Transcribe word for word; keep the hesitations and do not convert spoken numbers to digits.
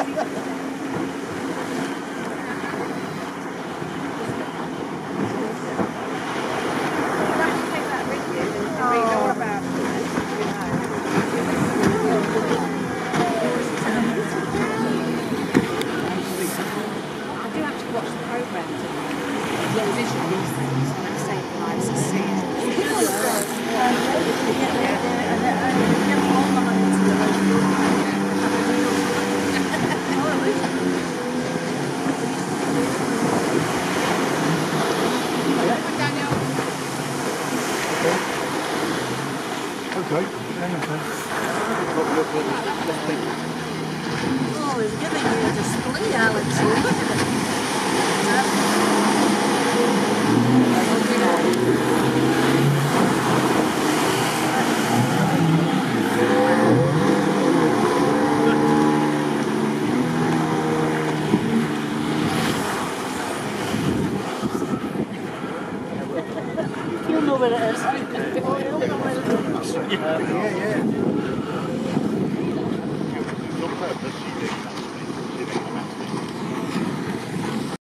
Okay. Oh, he's giving you a display, Alex. Look at it. You'll know where it is. Yeah, yeah.